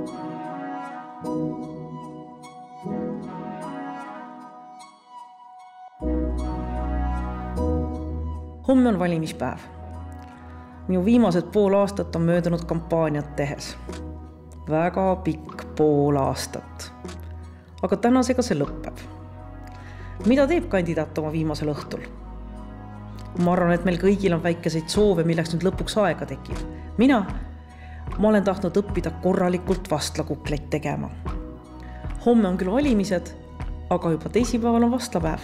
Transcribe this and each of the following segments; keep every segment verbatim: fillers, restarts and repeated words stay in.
Homme on valimispäev. Minu viimased pool aastat on möödunud kampaaniat tehes. Väga pikk pool aastat. Aga tänasega see lõpeb. Mida teeb kandidaat oma viimasel õhtul? Ma arvan, et meil kõigil on väikeseid soove, milleks nüüd lõpuks aega tekib. Mina, ma olen tahtnud õppida korralikult vastlakukleid tegema. Homme on küll valimised, aga juba teisipäeval on vastlapäev.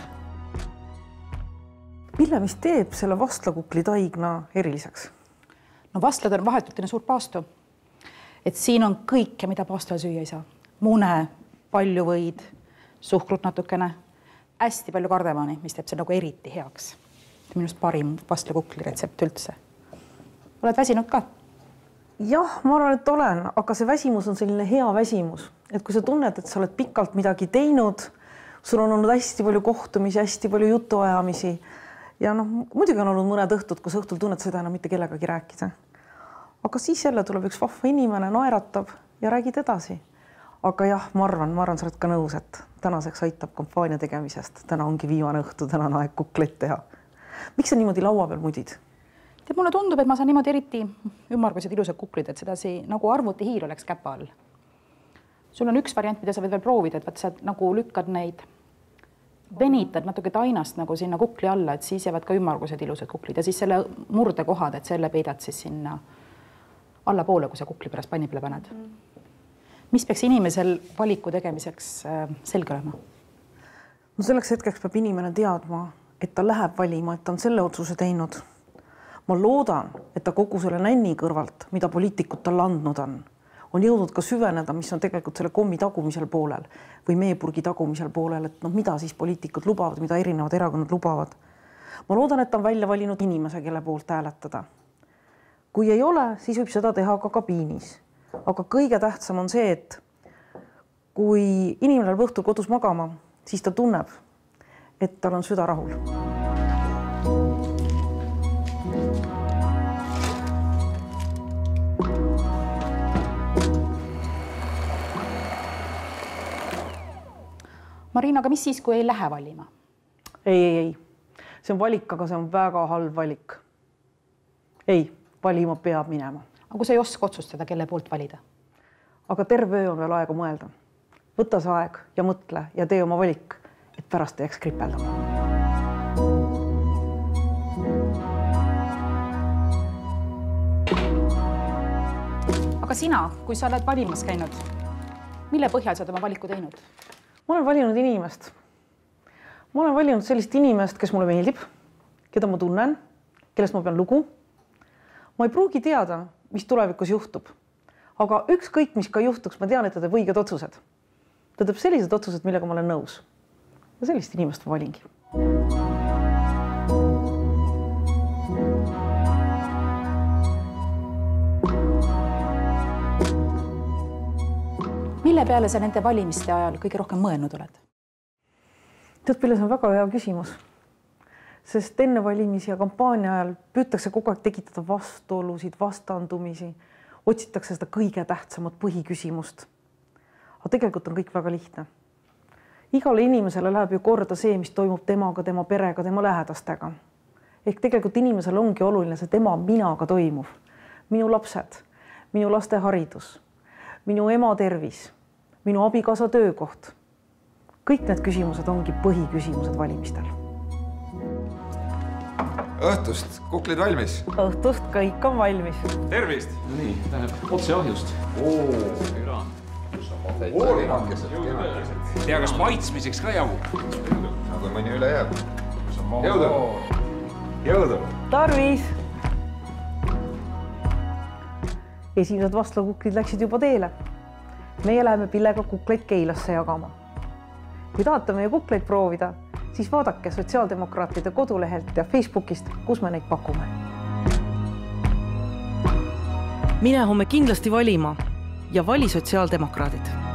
Mille, mis teeb selle vastlakukli taigna eriliseks? No vastlad on vahetult enne suurt paastu. Et siin on kõike, mida paastul süüa ei saa. Mune, palju võid, suhkrut natukene, hästi palju kardemani, mis teeb see nagu eriti heaks. Minust parim vastlakukli retsept üldse. Oled väsinud ka? Jah, ma arvan, et olen, aga see väsimus on selline hea väsimus. Et kui sa tunned, et sa oled pikalt midagi teinud, sul on olnud hästi palju kohtumisi, hästi palju jutuajamisi. Ja noh, muidugi on olnud mõned õhtud, kus õhtul tunned seda enam mitte kellegagi rääkida. Aga siis jälle tuleb üks vahva inimene, naeratab ja räägid edasi. Aga jah, ma arvan, ma arvan, sa oled ka nõus, et tänaseks aitab kampaania tegemisest. Täna ongi viimane õhtu, täna on aeg kukleid teha. Miks sa niimoodi laua peal mudid? Teeb mulle tundub, et ma saan niimoodi eriti ümmargused ilusad kuklid, et sedasi nagu arvuti hiir oleks käpa all. Sul on üks variant, mida sa võid veel proovida, et vaat sa nagu lükkad neid venitad natuke tainast nagu sinna kukli alla, et siis jäävad ka ümmargused ilusad kuklid ja siis selle murde kohad, et selle peidad siis sinna alla poole, kui sa kukli pärast panni peale paned. Mis peaks inimesel valiku tegemiseks selge olema? No selleks hetkeks peab inimene teadma, et ta läheb valima, et ta on selle otsuse teinud. Ma loodan, et ta kogu selle nänni kõrvalt, mida poliitikud talle andnud on, on jõudnud ka süveneda, mis on tegelikult selle kommi tagumisel poolel või meepurgi tagumisel poolel, et noh, mida siis poliitikud lubavad, mida erinevad erakonnad lubavad. Ma loodan, et ta on välja valinud inimese, kelle poolt hääletada. Kui ei ole, siis võib seda teha ka kabiinis. Aga kõige tähtsam on see, et kui inimene läheb õhtul kodus magama, siis ta tunneb, et tal on süda rahul. Marina, aga mis siis, kui ei lähe valima? Ei, ei, ei. See on valik, aga see on väga halb valik. Ei, valima peab minema. Aga kui sa ei oska otsustada, kelle poolt valida? Aga terve öö on veel aega mõelda. Võta see aeg ja mõtle ja tee oma valik, et pärast ei jääks kripeldama. Aga sina, kui sa oled valimas käinud, mille põhjal sa oled oma valiku teinud? Ma olen valinud inimest. Ma olen valinud sellist inimest, kes mulle meeldib, keda ma tunnen, kellest ma pean lugu. Ma ei pruugi teada, mis tulevikus juhtub. Aga ükskõik, mis ka juhtuks, ma tean, et ta teeb õiged otsused. Ta teeb sellised otsused, millega ma olen nõus. Ja sellist inimest ma valingi. Mille peale sa nende valimiste ajal kõige rohkem mõelnud oled? Tead, Pille, see on väga hea küsimus. Sest enne valimisi ja kampaania ajal püütakse kogu aeg tekitada vastuolusid, vastandumisi, otsitakse seda kõige tähtsamat põhiküsimust. Aga tegelikult on kõik väga lihtne. Igale inimesele läheb ju korda see, mis toimub temaga, tema perega, tema lähedastega. Ehk tegelikult inimesele ongi oluline see tema minaga toimuv. Minu lapsed, minu laste haridus, minu ema tervis, minu abikaasa töökoht. Kõik need küsimused ongi põhiküsimused valimistel. Õhtust, kuklid valmis? Õhtust kõik on valmis. Tervist! No nii, läheb otse ahjust. Oo, kraan. Oo, linakesed. Tea, kas maitsmiseks ka jagub? No kui mõni üle jääb. Jõudu! Jõudu! Tarvis! Esimesed vastlakuklid läksid juba teele. Meie läheme Pillega kukleid Keilasse jagama. Kui tahate meie kukleid proovida, siis vaadake sotsiaaldemokraatide kodulehelt ja Facebookist, kus me neid pakume. Mine homme kindlasti valima ja vali sotsiaaldemokraadid.